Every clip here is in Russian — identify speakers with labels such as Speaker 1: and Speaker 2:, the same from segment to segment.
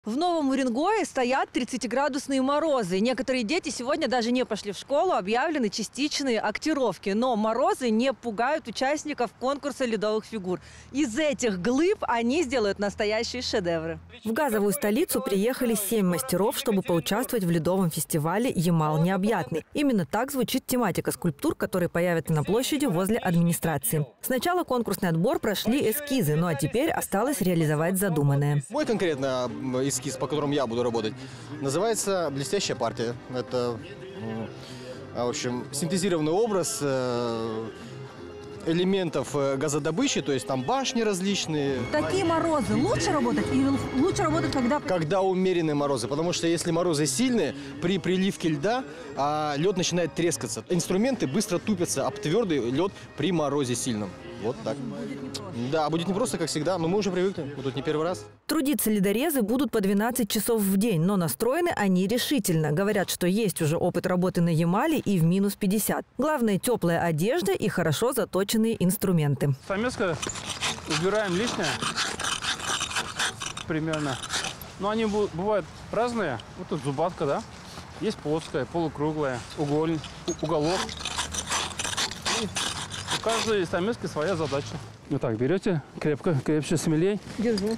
Speaker 1: В Новом Уренгое стоят 30-градусные морозы. Некоторые дети сегодня даже не пошли в школу, объявлены частичные актировки. Но морозы не пугают участников конкурса ледовых фигур. Из этих глыб они сделают настоящие шедевры.
Speaker 2: В газовую столицу приехали 7 мастеров, чтобы поучаствовать в ледовом фестивале «Ямал необъятный». Именно так звучит тематика скульптур, которые появятся на площади возле администрации. Сначала конкурсный отбор прошли эскизы, ну а теперь осталось реализовать задуманное.
Speaker 3: Мой конкретно эскиз, по которому я буду работать, называется «Блестящая партия». Это, в общем, синтезированный образ элементов газодобычи, то есть там башни различные.
Speaker 1: Такие морозы лучше работать или лучше работать, когда...
Speaker 3: Когда умеренные морозы, потому что если морозы сильные, при приливке льда лед начинает трескаться. Инструменты быстро тупятся об твердый лед при морозе сильном. Вот так. Да, будет не просто, как всегда, но мы уже привыкли. Мы тут не первый раз.
Speaker 2: Трудиться ледорезы будут по 12 часов в день, но настроены они решительно. Говорят, что есть уже опыт работы на Ямале и в минус 50. Главное – теплая одежда и хорошо заточенные инструменты.
Speaker 4: Совместно убираем лишнее примерно. Но они бывают разные. Вот тут зубатка, да? Есть плоская, полукруглая, уголок. И у каждой стамески своя задача. Вот так берете, крепко, крепче, смелей.
Speaker 1: Держу.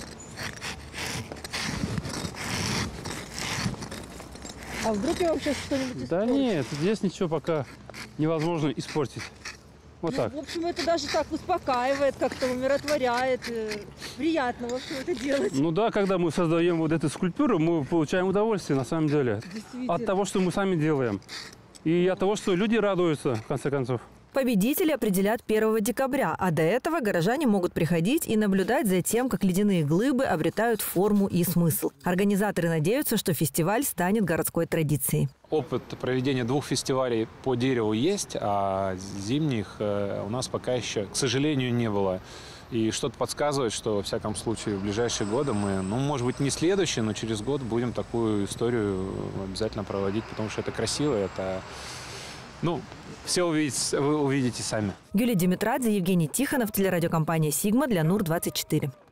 Speaker 1: А вдруг я вообще что-нибудь испорчу?
Speaker 4: Да нет, здесь ничего пока невозможно испортить. Вот так.
Speaker 1: В общем, это даже так успокаивает, как-то умиротворяет. Приятно, в общем, это делать.
Speaker 4: Ну да, когда мы создаем вот эту скульптуру, мы получаем удовольствие, на самом деле. От того, что мы сами делаем. И от того, что люди радуются, в конце концов.
Speaker 2: Победители определят 1 декабря, а до этого горожане могут приходить и наблюдать за тем, как ледяные глыбы обретают форму и смысл. Организаторы надеются, что фестиваль станет городской традицией.
Speaker 5: Опыт проведения 2 фестивалей по дереву есть, а зимних у нас пока еще, к сожалению, не было. И что-то подсказывает, что, во всяком случае, в ближайшие годы мы, ну, может быть, не следующий, но через год будем такую историю обязательно проводить, потому что это красиво, это... Ну, все вы увидите сами.
Speaker 2: Юлия Димитрадзе, Евгений Тихонов, телерадиокомпания «Сигма» для НУР-24.